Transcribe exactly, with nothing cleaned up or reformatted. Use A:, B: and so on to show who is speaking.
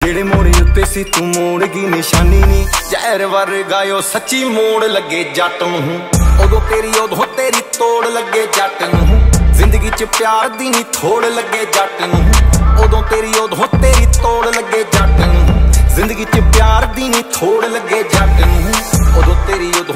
A: ਜਿਹੜੇ ਮੋੜੇ ਉੱਤੇ ਸੀ ਤੂੰ ਮੋੜ ਗਈ ਨਿਸ਼ਾਨੀ ਨੀ, ਜ਼ਹਿਰ ਵਰਗਾ ਓ ਸੱਚੀ ਮੋੜ ਲੱਗੇ ਜੱਟ ਨੂੰ। ਉਦੋਂ ਤੇਰੀ ਉਦੋਂ ਤੇਰੀ ਤੋੜ ਲੱਗੇ ਜੱਟ ਨੂੰ, ਜ਼ਿੰਦਗੀ 'ਚ ਪਿਆਰ ਦੀ ਨੀ ਥੋੜ ਲੱਗੇ ਜੱਟ ਨੂੰ। ਉਦੋਂ ਤੇਰੀ ਉਦੋਂ ਤੇਰੀ ਤੋੜ ਲੱਗੇ ਜੱਟ ਨੂੰ, ਜ਼ਿੰਦਗੀ 'ਚ ਪਿਆਰ ਦੀ ਨੀ ਥੋੜ ਲੱਗੇ ਜੱਟ ਨੂੰ। ਉਦੋਂ ਤੇਰੀ